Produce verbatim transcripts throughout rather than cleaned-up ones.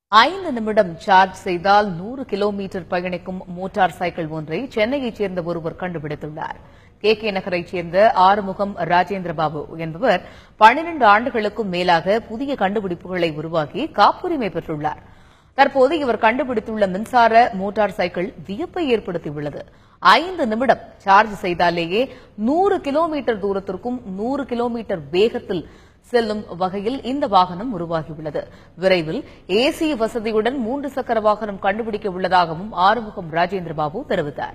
ஐந்து நிமிடம் சார்ஜ் செய்தால் நூறு கிலோமீட்டர் பயணிக்கும் மோட்டார் சைக்கிள் ஒன்றை சென்னையைச் சேர்ந்த ஒருவர் கண்டுபிடித்துள்ளார். கே கே நகரைச் சேர்ந்த ஆறுமுகம் ராஜேந்திரபாபு என்பவர் பன்னிரண்டு ஆண்டுகளுக்கும் மேலாக புதிய கண்டுபிடிப்புகளை உருவாக்கி காப்புரிமை பெற்றுள்ளார். தற்போது இவர் கண்டுபிடித்துள்ள மின்சார மோட்டார் சைக்கிள் வியப்பை ஏற்படுத்தியுள்ளது. ஐந்து நிமிடம் சார்ஜ் செய்தாலேயே நூறு கிலோமீட்டர் தூரத்திற்கும் நூறு கிலோமீட்டர் வேகத்தில் செல்லும் வகையில் இந்த வாகனம் உருவாகியுள்ளது. விரைவில் ஏசி வசதியுடன் மூன்று சக்கர வாகனம் கண்டுபிடிக்க உள்ளதாகவும் ஆறுமுகம் ராஜேந்திரபாபு தெரிவித்தார்.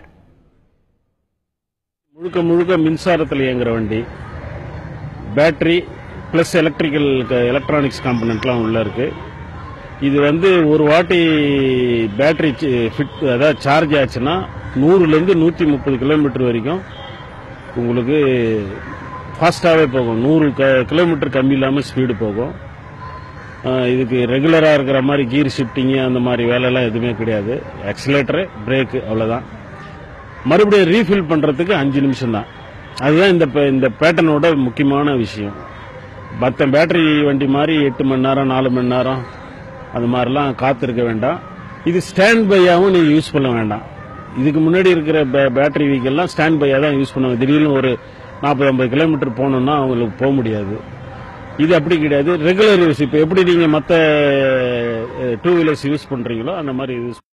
முழுக்க முழுக்க மின்சாரத்தில் இயங்குற வண்டி, பேட்டரி பிளஸ் எலக்ட்ரிக்கல் எலக்ட்ரானிக்ஸ் காம்பனன்ட்லாம் உள்ள இருக்கு. இது வந்து ஒரு வாட்டி பேட்டரி ஃபிட் அதாவது சார்ஜ் ஆச்சுன்னா நூறுல இருந்து நூத்தி முப்பது கிலோமீட்டர் வரைக்கும் உங்களுக்கு ஃபாஸ்டாகவே போகும். நூறு கிலோமீட்டர் கம்மி இல்லாமல் ஸ்பீடு போகும். இதுக்கு ரெகுலராக இருக்கிற மாதிரி கீர் ஷிஃப்டிங்கு அந்த மாதிரி வேலையெல்லாம் எதுவுமே கிடையாது. ஆக்சிலேட்டரு, பிரேக்கு, அவ்வளோதான். மறுபடியும் ரீஃபில் பண்ணுறதுக்கு அஞ்சு நிமிஷம் தான். அதுதான் இந்த இந்த பேட்டர்னோட முக்கியமான விஷயம். மற்ற பேட்டரி வண்டி மாதிரி எட்டு மணி நேரம் நாலு மணி நேரம் அது மாதிரிலாம் காத்திருக்க வேண்டாம். இது ஸ்டாண்ட் பையாகவும் நீங்கள் யூஸ் பண்ண வேண்டாம். இதுக்கு முன்னாடி இருக்கிற பேட்டரி வெஹிக்கல்லாம் ஸ்டாண்ட் பையாக தான் யூஸ் பண்ணுவாங்க. திடீர்னு ஒரு நாற்பது ஐம்பது கிலோமீட்டர் போகணும்னா அவங்களுக்கு போக முடியாது. இது அப்படி கிடையாது, ரெகுலர் யூஸ். இப்போ எப்படி நீங்கள் மற்ற டூ வீலர்ஸ் யூஸ் பண்ணுறீங்களோ அந்த மாதிரி யூஸ்